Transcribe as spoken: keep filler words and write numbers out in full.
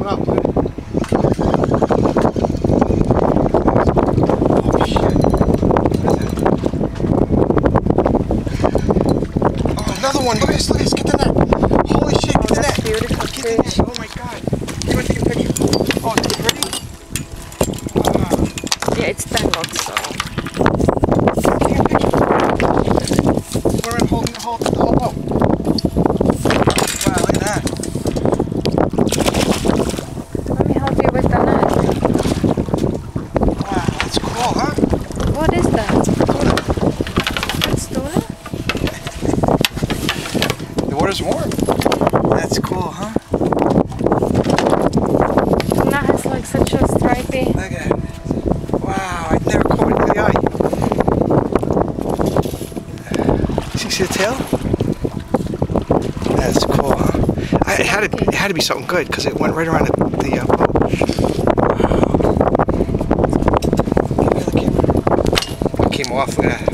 coming up, dude. Another one. Look at this. Look at this. Get the net. Holy shit. Get Oh, the that's net. beautiful Get the net. fish. Oh my god. You want to take a picture? Oh, is it ready? Wow. Yeah, it's tangled, so. Take a picture. We're in holding the whole, the whole boat. Wow, look at that. Let me help you with the net. Wow, that's cool, huh? What is that? That's tuna? The water's warm. That's cool, huh? Tuna has like such a stripy. Look at it. Wow, I've never caught it in the eye. You see the tail? That's cool, huh? I, it, had to, it had to be something good because it went right around the, the uh, boat. Wow. Look at the camera. It came off, look at that.